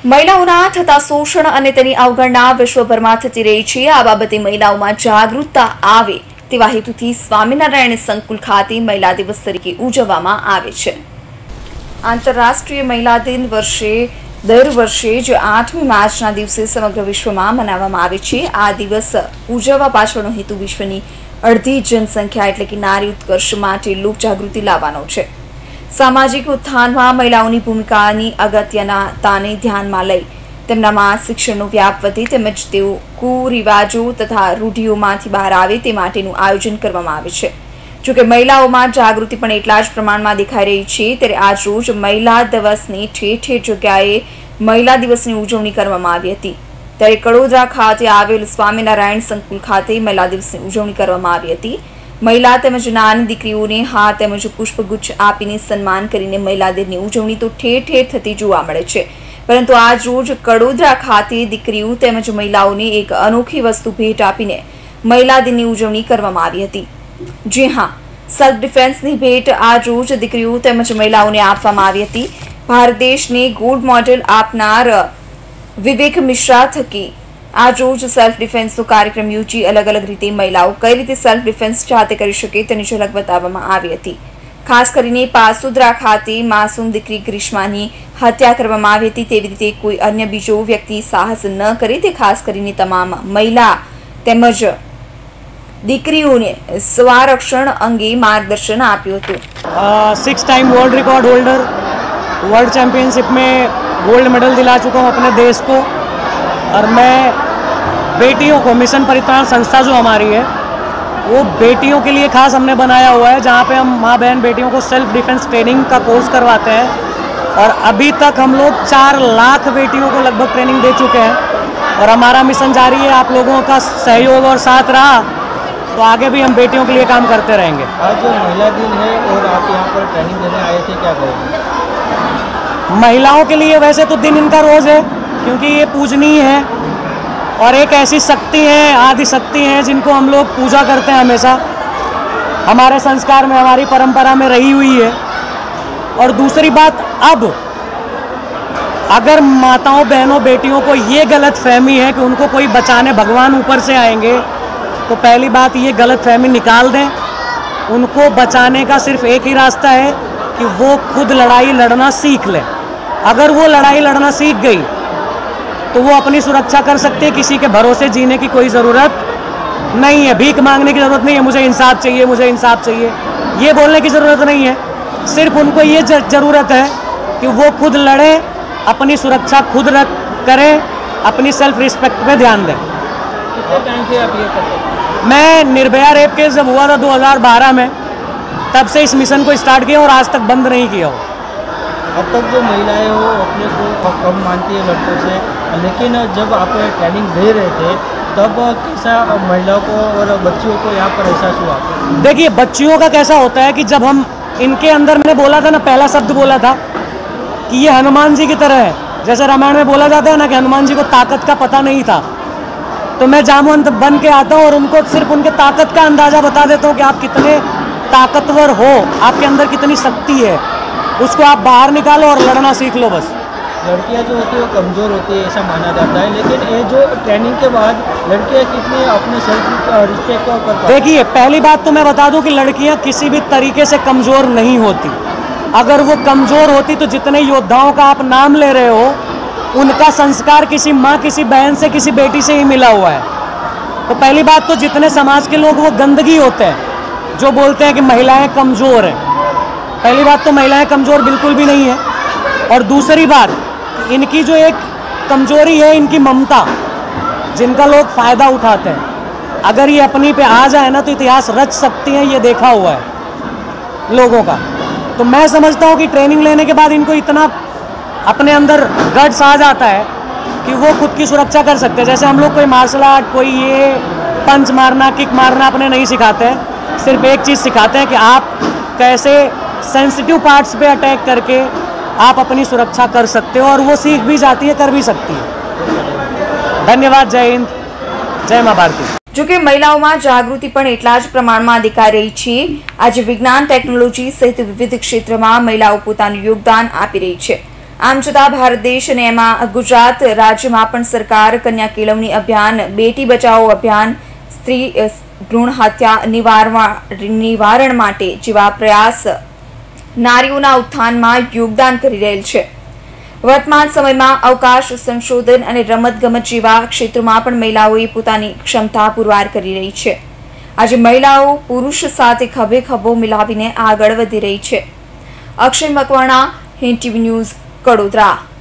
महिलाओना थता शोषण अने तेनी अवगणना विश्वभरमां थती रही छे। आ बाबते महिलाओमां जागरूकता आवे तेवा हेतुथी स्वामीनारायण संकुल खाते महिला दिवस तरीके उजववामां आवे छे। आंतरराष्ट्रीय महिला दिन दर वर्षे जो 8મી मार्चना दिवसे समग्र विश्वमां मनाववामां आवे छे। आ दिवस उजववा पाछळनो हेतु विश्वनी अर्धी जनसंख्या एटले के नारी उत्कर्ष माटे लोकजागृति लावવાનો छे। सामाजिक उत्थानमां महिलाओनी भूमिकानी अगत्यताने ध्यानमां लई તેમનામાં શિક્ષણનો વ્યાપ વધે તેમજ તેઓ કુરિવાજો તથા રૂઢિઓમાંથી બહાર આવે તે માટેનું આયોજન કરવામાં આવે છે। જોકે મહિલાઓમાં જાગૃતિ પણ એટલા જ પ્રમાણમાં દેખાઈ રહી છે। ત્યારે આજ રોજ મહિલા દિવસની ઠેર ઠેર જગ્યાએ મહિલા દિવસની ઉજવણી કરવામાં આવી હતી। ત્યારે કડોદરા ખાતે આવેલ સ્વામિનારાયણ સંકુલ ખાતે મહિલા દિવસની ઉજવણી કરવામાં આવી હતી। महिला તેમજ નાની દીકરીઓને હાર તેમજ પુષ્પગુચ્છ આપીને સન્માન કરીને महिला दिनની ઉજવણી તો ઠેર ઠેર થતી જોવા મળે છે। परंतु आज रोज कड़ोदरा खाते दीकरीओ तेमज महिलाओने एक अनोखी वस्तु भेट आपीने महिला दिननी उजवणी करवामां आवी हती। जी हाँ, सेल्फ डिफेन्सनी भेट आज रोज दीकरीओ तेमज महिलाओने आपवामां आवी हती। भारत देशने गोल्ड मॉडल आपनार विवेक मिश्रा थकी आज रोज सेल्फ डिफेन्सनो कार्यक्रम योजी अलग अलग रीते महिलाओ कई रीते सेल्फ डिफेन्स जाते करी शके तेनी झलक बताववामां आवी हती। खास करीने पासुद्रा खाते मासूम दीकरी ग्रीष्मानी हत्या करवामां आवी हती। तेवी रीते कोई अन्य बीजो व्यक्ति साहस न करे ते खास करीने तमाम महिला तेमज दीकरीओने स्वरक्षण अंगे मार्गदर्शन आप्युं हतुं। 6 time world record holder, world championship में गोल्ड मेडल दिला चुका हूँ अपने देश को। और मैं बेटियों को मिशन परित्राण संस्था जो हमारी है वो बेटियों के लिए खास हमने बनाया हुआ है, जहाँ पे हम माँ बहन बेटियों को सेल्फ डिफेंस ट्रेनिंग का कोर्स करवाते हैं। और अभी तक हम लोग 4 लाख बेटियों को लगभग ट्रेनिंग दे चुके हैं और हमारा मिशन जारी है। आप लोगों का सहयोग और साथ रहा तो आगे भी हम बेटियों के लिए काम करते रहेंगे। आज जो महिला दिन है और आप यहाँ पर ट्रेनिंग देने आए थे, क्या कहोगे? महिलाओं के लिए वैसे तो दिन इनका रोज़ है, क्योंकि ये पूजनीय है और एक ऐसी शक्ति है, आदि शक्ति है जिनको हम लोग पूजा करते हैं हमेशा। हमारे संस्कार में, हमारी परंपरा में रही हुई है। और दूसरी बात, अब अगर माताओं बहनों बेटियों को ये गलत फहमी है कि उनको कोई बचाने भगवान ऊपर से आएंगे, तो पहली बात ये गलत फहमी निकाल दें। उनको बचाने का सिर्फ एक ही रास्ता है कि वो खुद लड़ाई लड़ना सीख लें। अगर वो लड़ाई लड़ना सीख गई तो वो अपनी सुरक्षा कर सकते हैं। किसी के भरोसे जीने की कोई ज़रूरत नहीं है, भीख मांगने की ज़रूरत नहीं है, मुझे इंसाफ चाहिए, मुझे इंसाफ चाहिए, ये बोलने की ज़रूरत नहीं है। सिर्फ उनको ये ज़रूरत है कि वो खुद लड़ें, अपनी सुरक्षा खुद करें, अपनी सेल्फ रिस्पेक्ट पे ध्यान दें। कितने टाइम से आप ये करते हैं? मैं निर्भया रेप केस जब हुआ था 2012 में, तब से इस मिशन को स्टार्ट किया और आज तक बंद नहीं किया हो। अब तक जो महिलाएं हो अपने को कम मानती है लड़कों से, लेकिन जब आप ट्रेनिंग दे रहे थे तब कैसा महिलाओं को और बच्चियों को यहाँ पर एहसास हुआ? देखिए, बच्चियों का कैसा होता है कि जब हम इनके अंदर, मैंने बोला था ना, पहला शब्द बोला था कि ये हनुमान जी की तरह है। जैसे रामायण में बोला जाता है ना कि हनुमान जी को ताकत का पता नहीं था, तो मैं जामवंत बन के आता हूँ और उनको सिर्फ उनके ताकत का अंदाज़ा बता देता हूँ कि आप कितने ताकतवर हो, आपके अंदर कितनी शक्ति है। उसको आप बाहर निकालो और लड़ना सीख लो बस। लड़कियां जो होती है वो कमज़ोर होती है ऐसा माना जाता है, लेकिन ये जो ट्रेनिंग के बाद लड़कियां कितनी अपने सेल्फ रिस्पेक्ट करती हैं? देखिए, पहली बात तो मैं बता दूं कि लड़कियां किसी भी तरीके से कमज़ोर नहीं होती। अगर वो कमज़ोर होती तो जितने योद्धाओं का आप नाम ले रहे हो, उनका संस्कार किसी माँ, किसी बहन से, किसी बेटी से ही मिला हुआ है। तो पहली बात तो जितने समाज के लोग वो गंदगी होते हैं जो बोलते हैं कि महिलाएं कमज़ोर हैं। पहली बात तो महिलाएं कमज़ोर बिल्कुल भी नहीं है। और दूसरी बात, इनकी जो एक कमज़ोरी है, इनकी ममता, जिनका लोग फ़ायदा उठाते हैं। अगर ये अपनी पे आ जाए ना तो इतिहास रच सकती हैं, ये देखा हुआ है लोगों का। तो मैं समझता हूँ कि ट्रेनिंग लेने के बाद इनको इतना अपने अंदर गट्स आ जाता है कि वो खुद की सुरक्षा कर सकते हैं। जैसे हम लोग कोई मार्शल आर्ट, कोई ये पंच मारना, किक मारना अपने नहीं सिखाते हैं। सिर्फ एक चीज़ सिखाते हैं कि आप कैसे सेंसिटिव पार्ट्स पे अटैक करके आप अपनी सुरक्षा कर सकते हो, और वो सीख भी जाती है, कर भी सकती है। धन्यवाद। जय हिंद, जय मां भारती। जो कि महिलाओं में जागृति पण एटला ज प्रमाणमां देखाई रही छे। आज विज्ञान टेक्नोलॉजी सहित विविध क्षेत्र में महिलाओं पोतानुं योगदान आपी रही छे। આમ છતાં ભારત દેશ અને એમાં ગુજરાત રાજ્યમાં પણ સરકાર કન્યા કેળવણી અભિયાન, બેટી બચાવો અભિયાન, સ્ત્રી ભ્રૂણ હત્યા નિવારણ માટે જેવા પ્રયાસ નારીઓના ઉત્થાનમાં યોગદાન કરી રહેલ છે. વર્તમાન સમયમાં અવકાશ સંશોધન અને રમતગમત જેવા ક્ષેત્રોમાં પણ મહિલાઓએ પોતાની ક્ષમતા પુરવાર કરી રહી છે. આજે મહિલાઓ પુરુષ સાથે ખભે ખભો મિલાવીને આગળ વધી રહી છે. Akshay Makwana, Hind TV news, Vadodara.